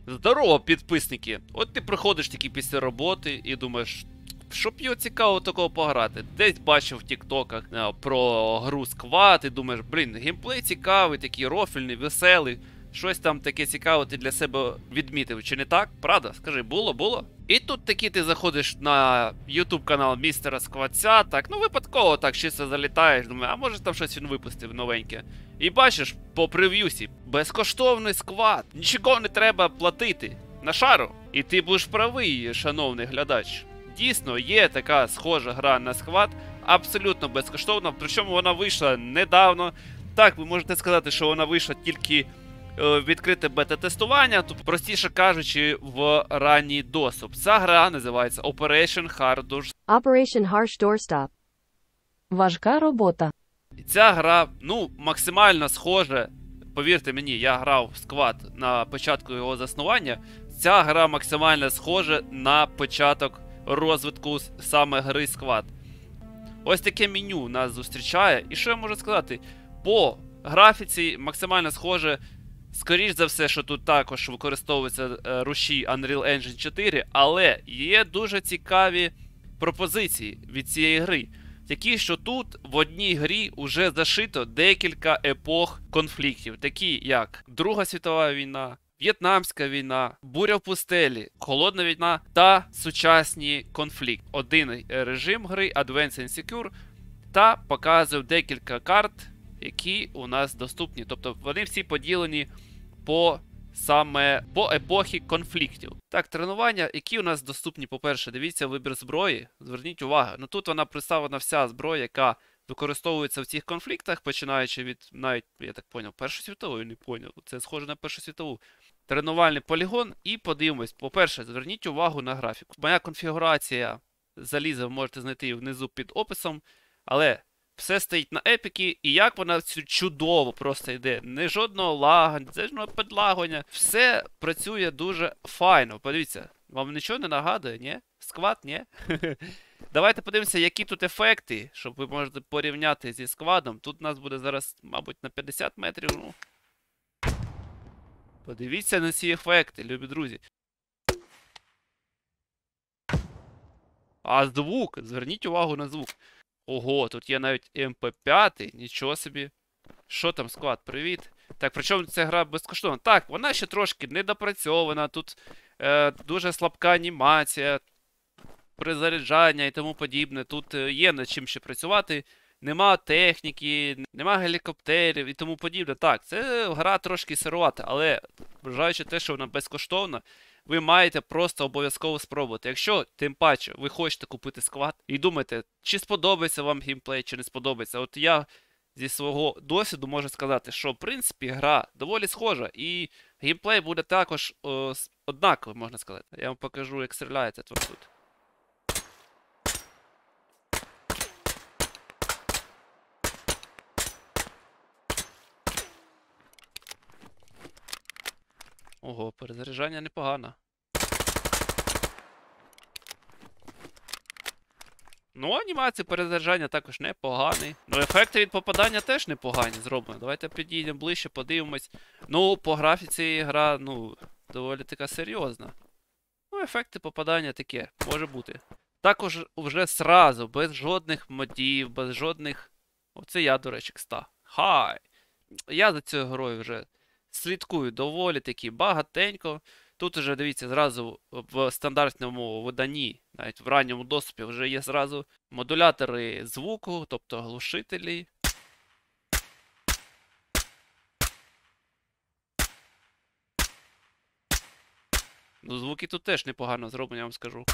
Здорово, підписники! От ти приходиш таки після роботи і думаєш, що б його цікаво такого пограти. Десь бачив в тіктоках про гру Squad і думаєш, блін, геймплей цікавий, такий рофільний, веселий. Щось там таке цікаве ти для себе відмітив, чи не так? Правда? Скажи, було? І тут таки ти заходиш на YouTube канал містера Сквадця, так, ну випадково так чисто залітаєш, думаю, а може там щось він випустив новеньке. І бачиш по прев'юсі, безкоштовний сквад, нічого не треба платити. На шару. І ти будеш правий, шановний глядач. Дійсно, є така схожа гра на сквад, абсолютно безкоштовна, причому вона вийшла недавно. Так, ви можете сказати, що вона вийшла тільки відкрите бета-тестування, тобто, простіше кажучи, в ранній доступ. Ця гра називається Operation Hard Doorstop. Operation Harsh Doorstop. Важка робота. Ця гра, ну, максимально схожа, повірте мені, я грав в Squad на початку його заснування. Ця гра максимально схожа на початок розвитку саме гри Squad. Ось таке меню нас зустрічає. І що я можу сказати? По графіці максимально схоже. Скоріш за все, що тут також використовуються руші Unreal Engine 4, але є дуже цікаві пропозиції від цієї гри. Такі, що тут в одній грі вже зашито декілька епох конфліктів, такі як Друга світова війна, В'єтнамська війна, Буря в пустелі, Холодна війна та сучасні конфлікти. Один режим гри Advanced and Secure та показує декілька карт, які у нас доступні. Тобто вони всі поділені по епохі конфліктів. Так, тренування, які у нас доступні, по-перше, дивіться вибір зброї. Зверніть увагу, ну тут вона представлена вся зброя, яка використовується в цих конфліктах, починаючи від, навіть, я так поняв, Першої світової, не поняв, це схоже на Першу світову. Тренувальний полігон і подивимось. По-перше, зверніть увагу на графіку. Моя конфігурація заліза ви можете знайти внизу під описом, але все стоїть на епіки, і як вона чудово просто йде. Не жодного лага, жодного підлагування. Все працює дуже файно. Подивіться, вам нічого не нагадує, ні? Сквад, ні? Давайте подивимося, які тут ефекти, щоб ви можете порівняти зі сквадом. Тут у нас буде зараз, мабуть, на 50 метрів. Ну. Подивіться на ці ефекти, любі друзі. А звук, зверніть увагу на звук. Ого, тут є навіть МП5, нічого собі. Що там, Squad, привіт. Так, причому ця гра безкоштовна. Так, вона ще трошки недопрацьована, тут дуже слабка анімація, призаряджання і тому подібне. Тут є над чим ще працювати. Нема техніки, нема гелікоптерів і тому подібне. Так, це гра трошки сирувата, але вважаючи те, що вона безкоштовна, ви маєте просто обов'язково спробувати. Якщо, тим паче, ви хочете купити Squad і думаєте, чи сподобається вам геймплей, чи не сподобається. От я зі свого досвіду можу сказати, що, в принципі, гра доволі схожа. І геймплей буде також однаковий, можна сказати. Я вам покажу, як стріляється тут. Ого, перезаряджання непогано. Ну, анімація перезаряджання також непоганий. Ну, ефекти від попадання теж непогані зроблені. Давайте підійдемо ближче, подивимось. Ну, по графіці гра, ну, доволі така серйозна. Ну, ефекти попадання таке, може бути. Також вже сразу, без жодних модів, без жодних... Оце я, до речі, кста. Хай! Я за цією грою вже слідкую доволі таки багатенько. Тут вже, дивіться, зразу в стандартному виданні, навіть в ранньому доступі, вже є зразу модулятори звуку, тобто глушителі. Ну, звуки тут теж непогано зроблені, я вам скажу.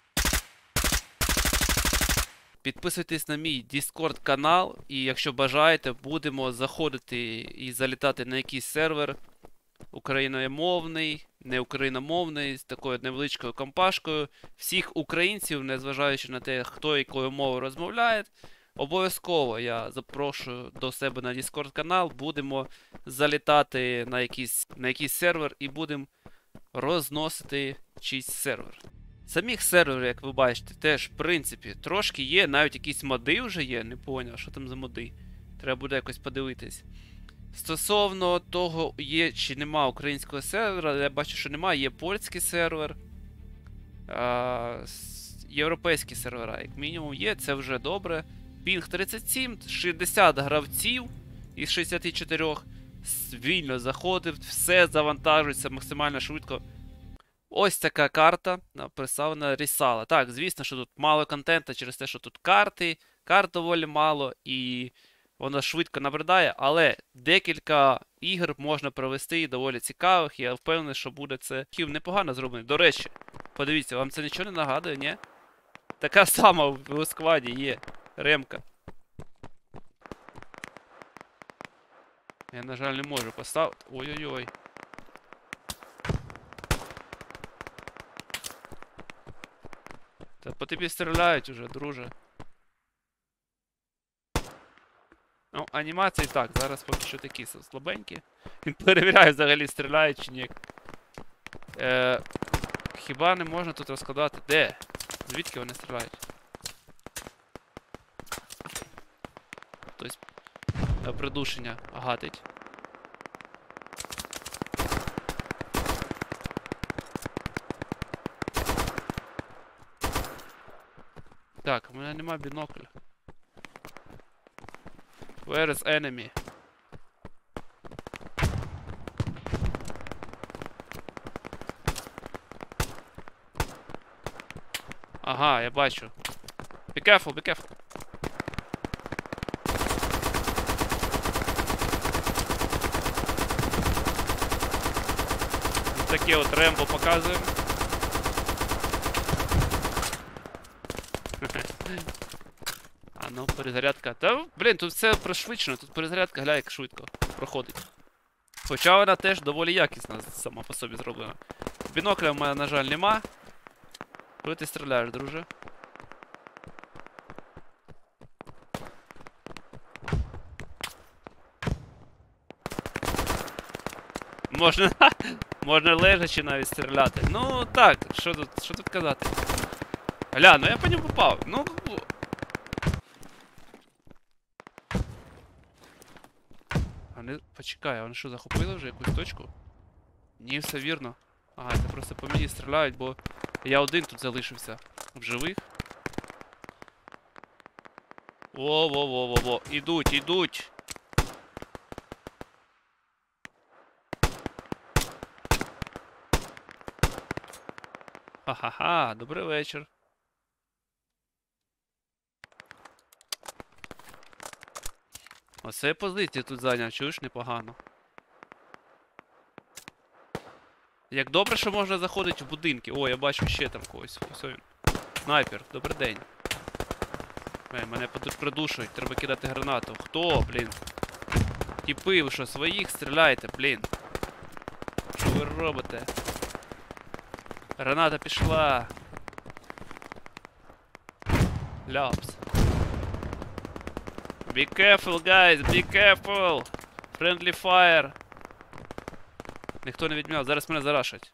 Підписуйтесь на мій Discord канал, і якщо бажаєте, будемо заходити і залітати на якийсь сервер україномовний, не україномовний, з такою невеличкою компашкою. Всіх українців, незважаючи на те, хто якою мовою розмовляє, обов'язково я запрошую до себе на Discord канал, будемо залітати на якийсь сервер і будемо розносити чийсь сервер. Самих серверів, як ви бачите, теж, в принципі, трошки є, навіть якісь моди вже є, не поняв, що там за моди. Треба буде якось подивитись. Стосовно того, є чи нема українського сервера, я бачу, що немає, є польський сервер. Європейські сервера, як мінімум, є, це вже добре. Пінг 37, 60 гравців із 64. Вільно заходив, все завантажується максимально швидко. Ось така карта, представлена Рісала. Так, звісно, що тут мало контенту через те, що тут карт доволі мало, і воно швидко набридає, але декілька ігор можна провести доволі цікавих, і я впевнений, що буде це непогано зроблено. До речі, подивіться, вам це нічого не нагадує, ні? Така сама в складі є. Ремка. Я, на жаль, не можу поставити. Ой-ой-ой. Та по тобі стріляють уже, друже. Ну, анімації так, зараз поки що такі слабенькі. Перевіряю, взагалі стріляють чи ні. Хіба не можна тут розкладати? Де? Звідки вони стріляють? Тобто, придушення гатить. Так, у мене нема бінокля. Where is enemy? Ага, я бачу. Be careful, be careful. Таке от Рембо показуємо. А ну, перезарядка. Та, блін, тут все пришвидшено, тут перезарядка, гля, як швидко проходить. Хоча вона теж доволі якісна сама по собі зроблена. Бінокля в мене, на жаль, нема. Коли ти стріляєш, друже? Можна лежачи навіть стріляти. Ну так, що тут казати? Гля, ну я по ньому попав. Ну. Почекай, вони що, захопили вже якусь точку? Ні, все вірно. Ага, це просто по мені стріляють, бо я один тут залишився. В живих. Во-во-во-во-во. Ідуть. Ха-ха-ха, добрий вечір. Оце позиція тут зайняв, чуєш, непогано. Як добре, що можна заходити в будинки. О, я бачу ще там когось. Ось він. Снайпер, добрий день. Мене придушують, треба кидати гранату. Хто, блін? Тіпи, ви що, своїх стріляєте, блін? Що ви робите? Граната пішла. Ляпс. Be careful, guys, be careful! Friendly fire! Ніхто не відміняв, зараз мене зарашать.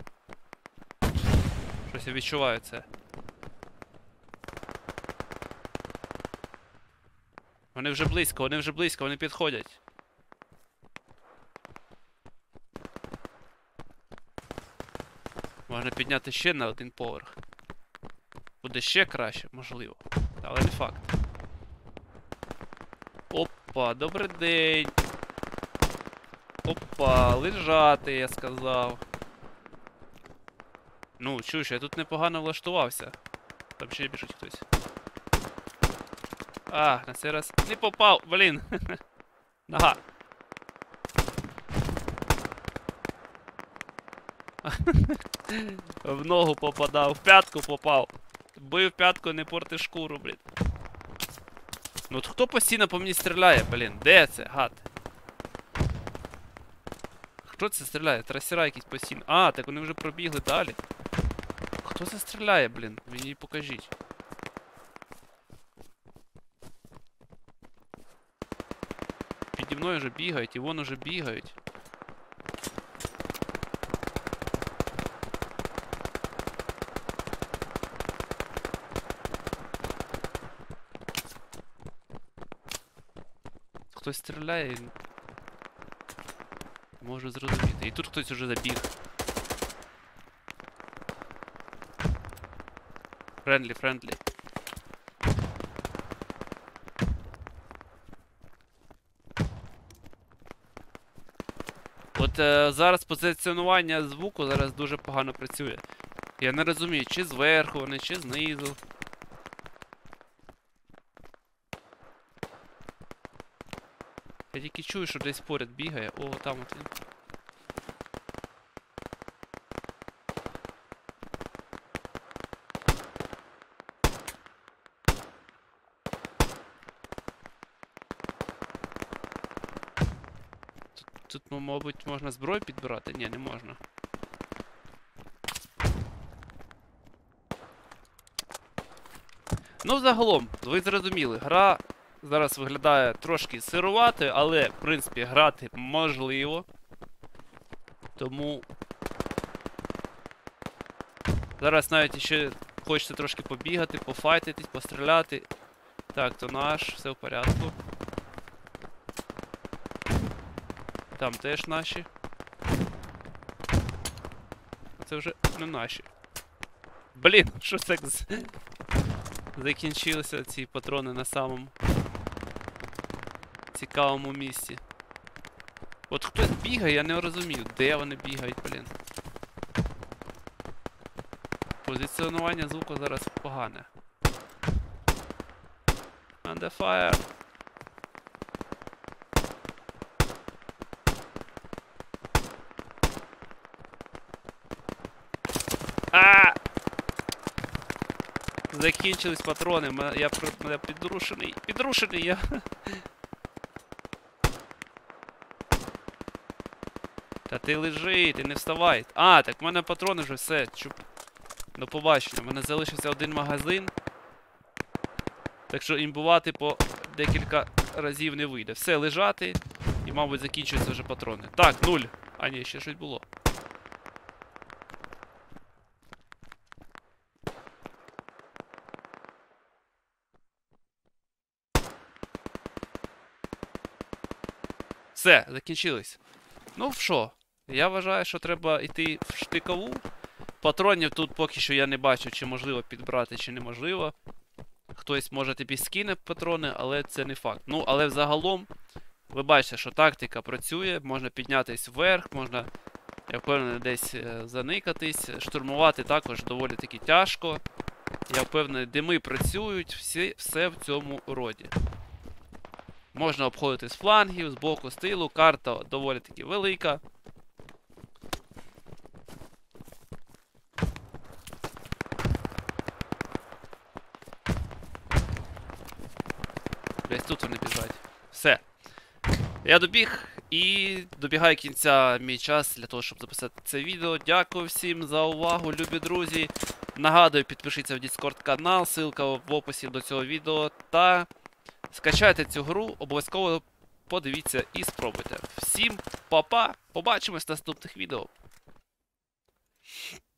Щось я відчуваю це. Вони вже близько, вони підходять. Можна підняти ще на один поверх. Буде ще краще, можливо. Але не факт. Опа, добрий день. Опа, лежати, я сказав. Ну, чуєш, я тут непогано влаштувався. Там ще біжить хтось. А, на цей раз не попав, блін. Нога. В ногу попадав, в п'ятку попав. Бив п'ятку, не порти шкуру, блін. Ну от хто постійно по мені стріляє, блін? Де це, гад? Хто це стріляє? Трасера якісь постійно. А, так вони вже пробігли далі. Хто це стріляє, блін? Мені покажіть. Піді мною вже бігають, і вон уже бігають. Хтось стріляє. Можу зрозуміти. І тут хтось уже забіг. Френдлі. От зараз позиціонування звуку зараз дуже погано працює. Я не розумію, чи зверху вони, чи знизу. Я тільки чую, що десь поряд бігає. О, там от він. Тут, мабуть, можна зброю підбирати? Ні, не можна. Ну, загалом, ви зрозуміли, гра зараз виглядає трошки сируватою, але, в принципі, грати можливо. Тому... Зараз навіть ще хочеться трошки побігати, пофайтитись, постріляти. Так, то наш, все в порядку. Там теж наші. Це вже не наші. Блін, що так закінчилися ці патрони на самому цікавому місці. От хтось бігає, я не розумію, де вони бігають, блін. Позиціонування звуку зараз погане. Under fire. А! Закінчились патрони, я підрушений. Підрушений я. Та ти лежи, ти не вставай. А, так в мене патрони вже все. До побачення. У мене залишився один магазин. Так що імбувати по декілька разів не вийде. Все, лежати. І, мабуть, закінчуються вже патрони. Так, 0. А ні, ще щось було. Все, закінчились. Ну що, я вважаю, що треба йти в штикову. Патронів тут поки що я не бачу, чи можливо підбрати, чи неможливо. Хтось, може, тобі скине патрони, але це не факт. Ну, але взагалом, ви бачите, що тактика працює, можна піднятись вверх, можна, я впевнений, десь заникатись. Штурмувати також доволі таки тяжко. Я впевнений, дими працюють, все в цьому роді. Можна обходити з флангів, з боку, з тилу, карта доволі таки велика. Десь тут вони біжать. Все. Я добіг і добігає кінця мій час для того, щоб записати це відео. Дякую всім за увагу, любі друзі. Нагадую, підпишіться в Discord канал, ссылка в описі до цього відео. Та скачайте цю гру, обов'язково подивіться і спробуйте. Всім па-па, побачимось в наступних відео.